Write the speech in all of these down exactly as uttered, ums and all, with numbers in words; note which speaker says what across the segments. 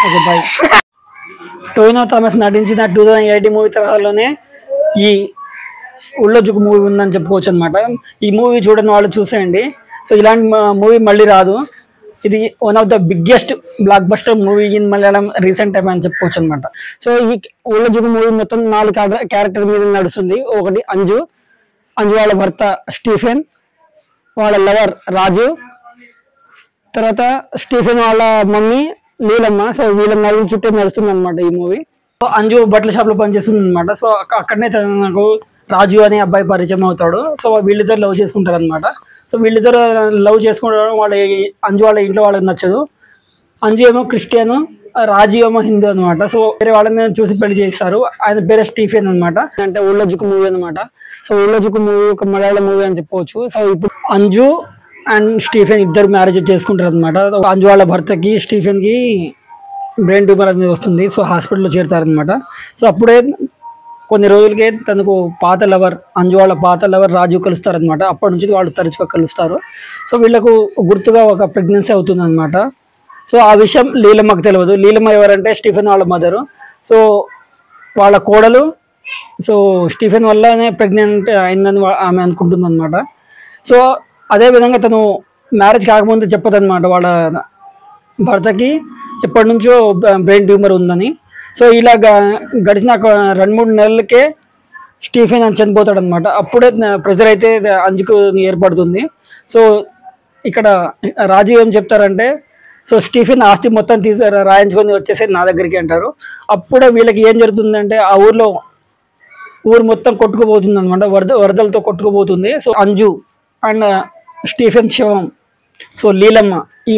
Speaker 1: Okay bye. Tovino Thomas నటించిన two thousand eighteen movie తరహాలోనే ఈ ఉళ్ళో జుకు మూవీ ఉందని చెప్పుకోవచ్చు అనమాట. ఈ మూవీ చూడని వాళ్ళు చూసేయండి. సో ఇలాంటి మూవీ మళ్ళీ రాదు. ఇది one of the biggest blockbuster movie in Malayalam recent time అని చెప్పుకోవచ్చు అనమాట. సో ఈ ఉళ్ళో జుకు మూవీ మొత్తం నాలుగు క్యారెక్టర్ మీద నడుస్తుంది. ఒకటి అంజు, అంజు వాళ్ళ భర్త స్టీఫెన్, వాళ్ళ లవర్ రాజు, తర్వాత స్టీఫెన్ వాళ్ళ మమ్మీ లీలమ్మ. సో వీళ్ళ నలుగురు చుట్టూ నడుస్తుంది అనమాట ఈ మూవీ. సో అంజు బట్టల షాప్ లో పనిచేస్తుంది అనమాట. సో అక్కడనే నాకు రాజు అనే అబ్బాయి పరిచయం అవుతాడు. సో వీళ్ళిద్దరు లవ్ చేసుకుంటారు అనమాట. సో వీళ్ళిద్దరు లవ్ చేసుకోవడం వాళ్ళ అంజు వాళ్ళ ఇంట్లో వాళ్ళకి నచ్చదు. అంజు ఏమో క్రిస్టియన్, రాజు ఏమో హిందూ అనమాట. సో వేరే వాళ్ళని చూసి పెళ్లి చేస్తారు. ఆయన పేరే స్టీఫెన్ అనమాట. అంటే ఉళ్ళో జుకు మూవీ అనమాట. సో ఉళ్ళో జుకు మూవీ ఒక మలయాళం మూవీ అని చెప్పవచ్చు. సో ఇప్పుడు అంజు అండ్ స్టీఫెన్ ఇద్దరు మ్యారేజ్ చేసుకుంటారు అనమాట. అంజు వాళ్ళ భర్తకి స్టీఫెన్ కి బ్రెయిన్ ట్యూమర్ అనేది వస్తుంది. సో హాస్పిటల్లో చేరుతారనమాట. సో అప్పుడే కొన్ని రోజులకే తనకు పాత లవర్ అంజు వాళ్ళ పాత లవర్ రాజు కలుస్తారనమాట. అప్పటి నుంచి వాళ్ళు తరచుగా కలుస్తారు. సో వీళ్ళకు గుర్తుగా ఒక ప్రెగ్నెన్సీ అవుతుంది అనమాట. సో ఆ విషయం లీలమ్మకు తెలియదు. లీలమ్మ ఎవరంటే స్టీఫెన్ వాళ్ళ మదరు. సో వాళ్ళ కోడలు సో స్టీఫెన్ వల్లనే ప్రెగ్నెంట్ అయిందని ఆమె అనుకుంటుంది అనమాట. సో అదేవిధంగా తను మ్యారేజ్ కాకముందు చెప్పదన్నమాట వాళ్ళ భర్తకి ఎప్పటి నుంచో బ్రెయిన్ ట్యూమర్ ఉందని. సో ఇలా గడిచిన రెండు మూడు నెలలకే స్టీఫెన్ అని చనిపోతాడు అనమాట. అప్పుడే ప్రెజర్ అయితే అంజుకు ఏర్పడుతుంది. సో ఇక్కడ రాజు ఏం చెప్తారంటే, సో స్టీఫెన్ ఆస్తి మొత్తం తీసి రాయించుకొని వచ్చేసి నా దగ్గరికి అంటారు. అప్పుడే వీళ్ళకి ఏం జరుగుతుందంటే ఆ ఊర్లో ఊరు మొత్తం కొట్టుకుపోతుంది అనమాట. వరద వరదలతో కొట్టుకుపోతుంది. సో అంజు అండ్ స్టీఫెన్ శవం, సో లీలమ్మ, ఈ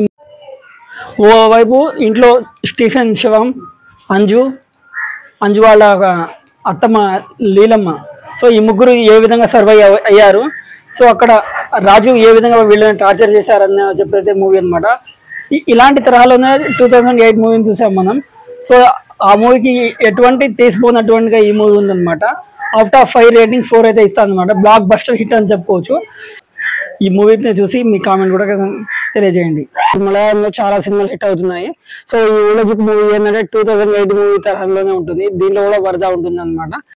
Speaker 1: ఓవైపు ఇంట్లో స్టీఫెన్ శవం, అంజు అంజు వాళ్ళ అత్తమ్మ లీలమ్మ. సో ఈ ముగ్గురు ఏ విధంగా సర్వైవ్ అయ్యారు, సో అక్కడ రాజు ఏ విధంగా వీళ్ళని టార్చర్ చేశారని చెప్పేది మూవీ అనమాట. ఇలాంటి తరహాలోనే టూ థౌజండ్ ఎయిట్ మూవీని చూసాం మనం. సో ఆ మూవీకి ఎటువంటి తీసిపోయినటువంటిగా ఈ మూవీ ఉందన్నమాట. Out of five rating four అయితే ఇస్తాను అనమాట. బ్లాక్ బస్టర్ హిట్ అని చెప్పుకోవచ్చు. ఈ మూవీని చూసి మీ కామెంట్ కూడా తెలియజేయండి. మలయాళంలో చాలా సినిమాలు హిట్ అవుతున్నాయి. సో ఈ ఉళ్ళో జుకు మూవీ ఏంటంటే టూ థౌజండ్ ఎయిట్ మూవీ తరహాలోనే ఉంటుంది. దీనిలో కూడా వరద ఉంటుంది అనమాట.